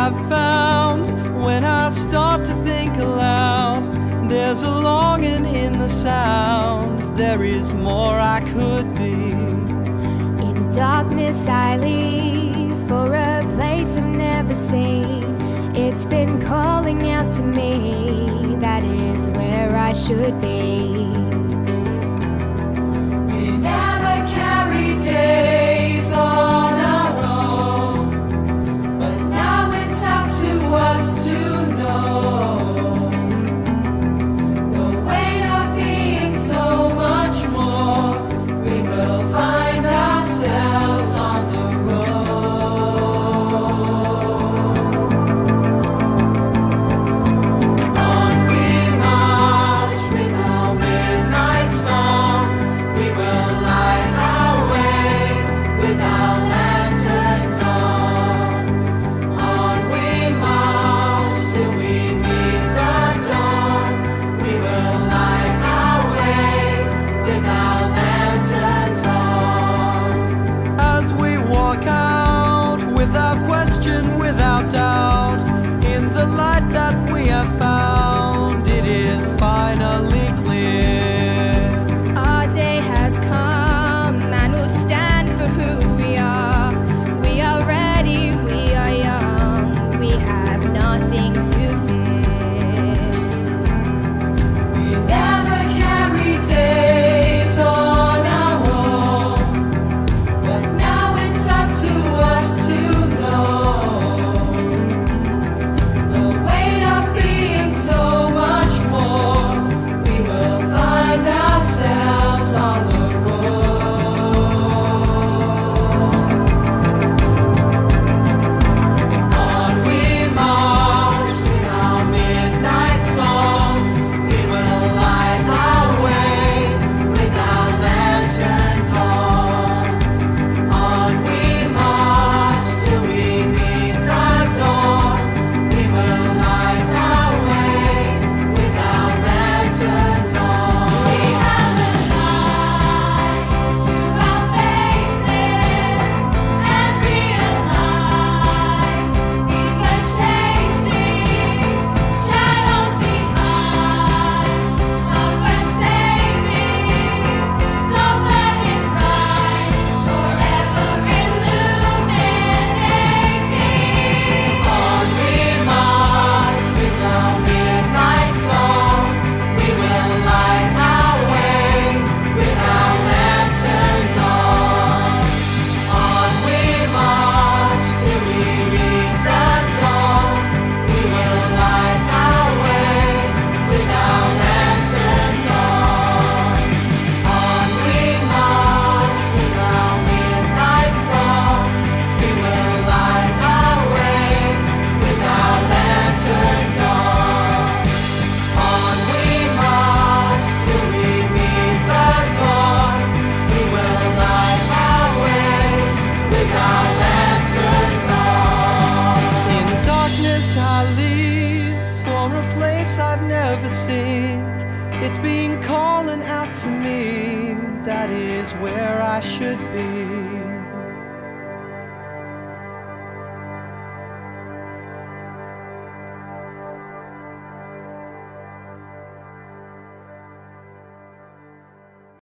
I've found when I start to think aloud. There's a longing in the sound. There is more I could be. In darkness I leave for a place I've never seen. It's been calling out to me. That is where I should be. We never carry days on our own, but now it's up to us to know the weight of being so much more. We will find ourselves on the road. On we march with our midnight song. We will light our way with our lanterns on. On we march till we meet the dawn. We will light our way with our lanterns on. As we walk out, without question, without doubt, in the light that we have found, it is finally clear. Our day has come and we'll stand for who we are. We are ready, we are young, we have nothing to fear. We never carry days on our own, but now it's up to us to know the weight of being so much more. We will find ourselves on the road. On we march with our midnight song. We will light our way with our lanterns on. On we march till we meet the dawn. We will light our way with our lanterns on. We have the light to our faces and realize we were chasing shadows behind, but we're saving so that it bright, forever illuminating. On we march with our midnight song. We will light our way with our lanterns on. On we march till we meet the dawn. We will light our way with our lanterns on. On we march with our midnight song. We will light our way with our lanterns on. On we march till we meet the dawn. We will light our way with our lanterns on. In darkness I leave for a place I've never seen. It's been calling out to me. That is where I should be.